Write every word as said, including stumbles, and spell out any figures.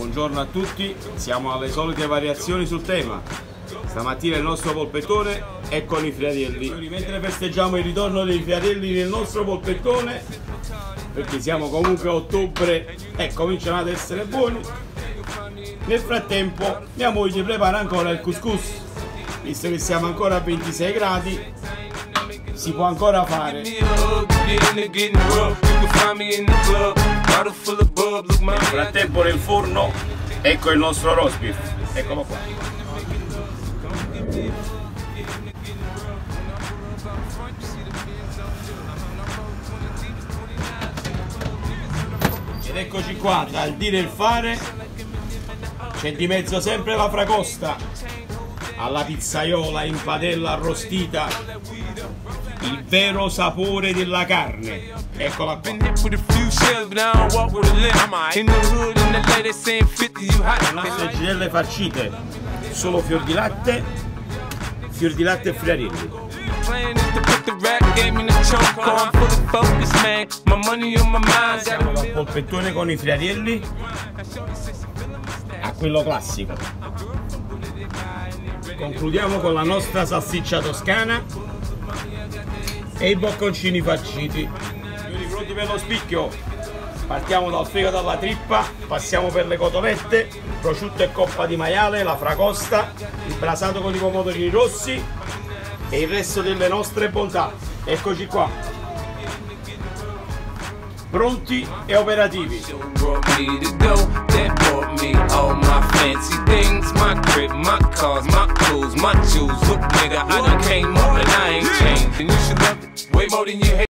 Buongiorno a tutti, siamo alle solite variazioni sul tema. Stamattina il nostro polpettone è con i friarielli. Mentre festeggiamo il ritorno dei friarielli nel nostro polpettone, perché siamo comunque a ottobre e cominciano ad essere buoni, nel frattempo mia moglie prepara ancora il couscous. Visto che siamo ancora a ventisei gradi, si può ancora fare. Nel frattempo nel forno ecco il nostro roast beef, eccolo qua. Ed eccoci qua, tra il dire e il fare c'è di mezzo sempre la fragosta alla pizzaiola in padella arrostita, il vero sapore della carne. Eccola qua. Le girelle farcite, solo fior di latte, fior di latte e friarielli. Passiamo dal polpettone con i friarielli a quello classico. Concludiamo con la nostra salsiccia toscana e i bocconcini farciti. Pronti per lo spicchio? Partiamo dal fegato alla trippa, passiamo per le cotolette, prosciutto e coppa di maiale, la fragosta, il brasato con i pomodorini rossi e il resto delle nostre bontà. Eccoci qua, pronti e operativi.